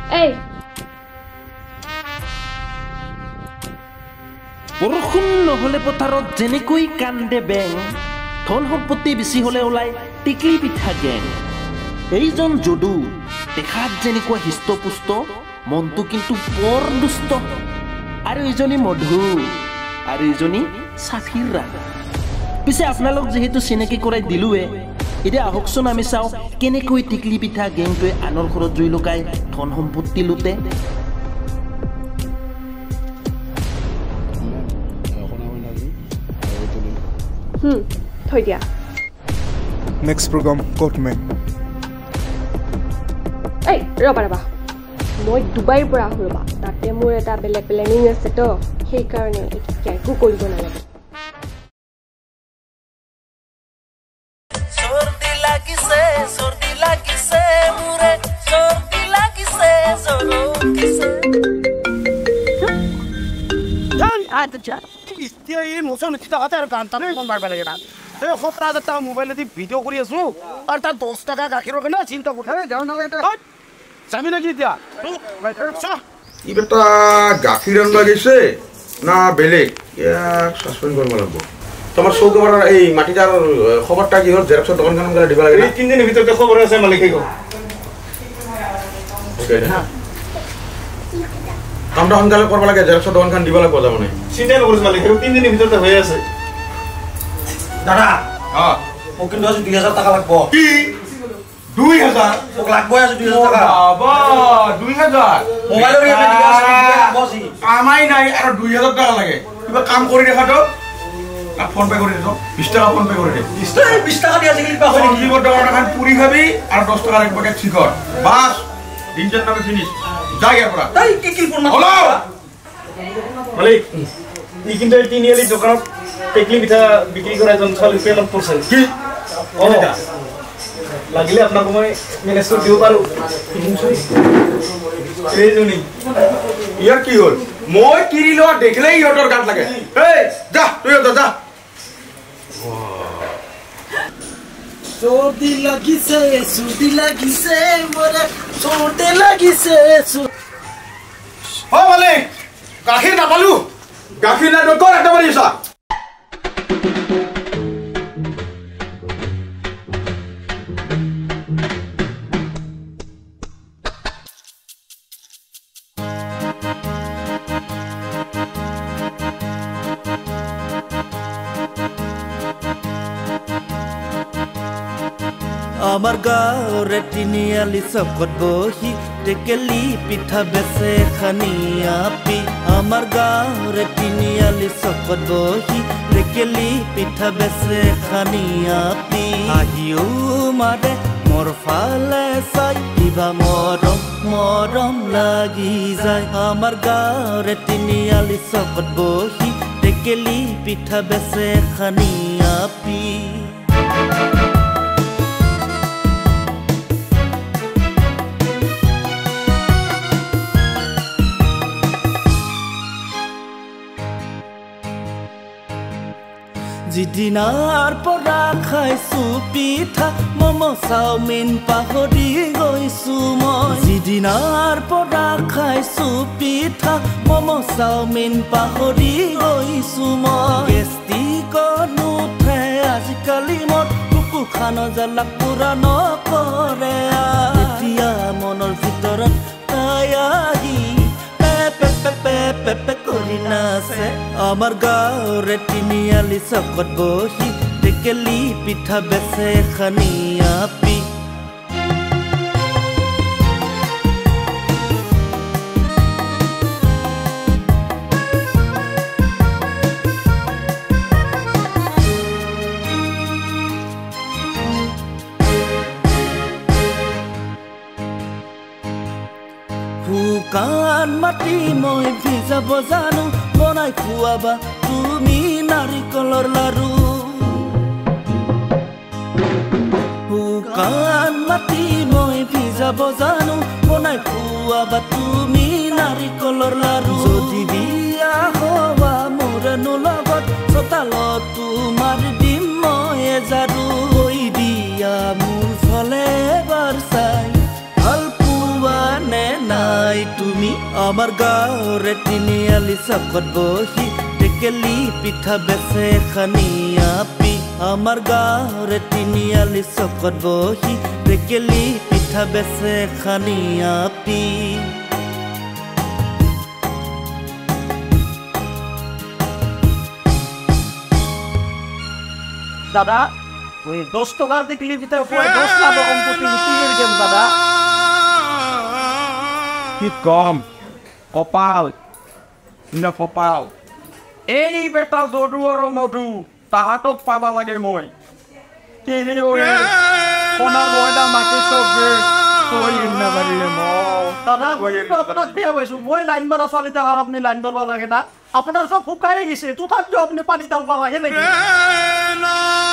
এই বৰষুণ নহ'লে পথাৰত যেনেকৈ কান্দে বেং ধন সম্পত্তি বেছি হ'লে ওলাই টেকেলি পিঠা গেং এইজন যদু দেখাত যেনেকুৱা হৃষ্টপুষ্ট মনটো কিন্তু বৰ দুষ্ট আৰু এইজনী মধু আৰু এইজনী চাফিৰা পিছে আপোনালোক যিহেতু চিনাকি কৰাই দিলোৱে এতিয়া আহকচোন আমি চাওঁ কেনেকৈ টেকেলি পিঠা গেংটোৱে আনৰ ঘৰত জুই লগাই ধন সম্পত্তি লুটে থৈ দিয়া नेक्स्ट प्रोग्राम कोर्ट में এই ৰবা মই ডুবাইৰ পৰা আহো ৰবা তাতে মোৰ এটা বেলেগ প্লেনিং আছে তো সেইকাৰণে একো কৰিব নালাগে সর্দি লাগিছে মুরে সর্দি লাগিছে জরকিছে জান আতে যা ইস্তিয়া এই মোশন কিটা আতে আর গান তানে কোন মারবা লাগে না এই 17000 টাকা মোবাইলে দি ভিডিও কৰি আছো আর তার 10 টাকা গাখিৰৰ কেনে চিন্তা কৰে যাও না এটা জামি নাকি দিয়া ই বেটা গাখিৰ আন লাগিছে না বেলেগ ইয়াক সাসপেন্ড কৰিব লাগিব তোমার চৌকবার এই মাটিটার খবরটা কি হল জেরক্সের দোকানখান গেলে দিবা লাগে এই 3 দিনের ভিতরে খবর আছে মালিকই গো ওকে না কামটা হনকালে করবা লাগে জেরক্সের দোকানখান দিবা লাগব মানে চিন্তা নকরিস মালিক 3 দিনের ভিতরে হয়ে আছে দাদা হ্যাঁ ও কিন্তু আছে 2000 টাকা লাগবো কি 2000 ও লাগবো আছে 2000 টাকা বাবা 2000 মোবাইলের ইয়াতে দিবা আছে বসি আমাই নাই আর 2000 টাকা লাগে কিবা কাম কৰি দেখা তো ফোন পে কৰি দিছো 20 টাকা ফোন পে কৰি দে 20 টাকা দিয়া জিগলি পা হয় কি বড় টাকা পুরি খাবি আর 10 টাকা এক প্যাকেট চিকর বাস দিনজন নামে ফিনিশ যা গিয়া পড়া তাই কি কি কোন হলো মালিক ই কিন্তু এই তিনিয়ালি দোকানত টেকলি পিঠা বিক্রি করে একজন ছোৱালী পেনত পড়ছে কি এটা লাগিলে আপোনাক মই মেনেজ কৰি দিব পাৰো এইজনী ইয়ার কি হল মই কিরি লো দেখলেই ইহতৰ গাত লাগে এই যা তুই যা সর্দি লাগিছে মোরে সর্দি লাগিছে ও মালিক গাখীৰ নাপালো গাখীৰ না দোকান এটা মাৰিছা আমার গাঁৱৰে তিনিআলি চকত বহি টেকেলি পিঠা বেচে খানিয়া পি আমাৰ গাঁৱৰে তিনিআলি চকত বহি টেকেলি পিঠা বেচে খানিয়া পি আহিও মাৰে মোৰ ফালে চাই কিবা মৰম লাগি যায় আমাৰ গাঁৱৰে তিনিআলি চকত বহি টেকেলি পিঠা বেচে খানিয়া পি যিদিনাৰ পৰা খাইছো পিঠা মম' চাওমিন পাহৰি গৈছো মই যিদিনাৰ পৰা খাইছো পিঠা মম' চাওমিন পাহৰি গৈছো মই গেষ্টিকত নুঠে আজিকালি মোৰ কুকু খান জ্বালা পুৰা নকৰে এতিয়া মনৰ ভিতৰত তাই আহি পেপে কৰি নাচে আমাৰ গাঁৱৰে তিনিআলি চকত বহি টেকেলি পিঠা বেচে খানিয়া পি শুকান মাটি মই ভিজাব জানো বনাই খুৱাবা তুমি নাৰিকলৰ লাৰু শুকান মাটি মই ভিজাব জানো বনাই খুৱাবা তুমি নাৰিকলৰ লাৰু যদি বিয়া হোৱা মোৰনো লগত চোতালত তোমাৰ দিম মই জাৰু হৈ দিয়া মোৰ ফালে এবাৰ চাই ভাল পোৱা নে না তুমি আমাৰ গাঁৱৰে তিনিআলি চকত বহি টেকেলি পিঠা বেচে খানিয়া পি আমাৰ গাঁৱৰে তিনিআলি চকত বহি টেকেলি পিঠা বেচে খানিয়া পি দাদা ওই 10 টাকা টিকলি পিঠা কয় 10 লাখ সম্পত্তি কি করে দেব দাদা কি কম কপাল না কপাল এই বেটা জডু আৰু মধু তাহাতক পাবা লাগে মই কেনে ওৰে কোনা গয়দা মাটি সবে কই না বাৰিলে ম দাদা আপোনাক দিয়া হৈছো মই লাইন মাৰা চালিতা আর আপনি লাইন মারবা লাগে না আপনার সব ফুকাই গেছে তথাপিও আপনি পানি দাও লাগে নাকি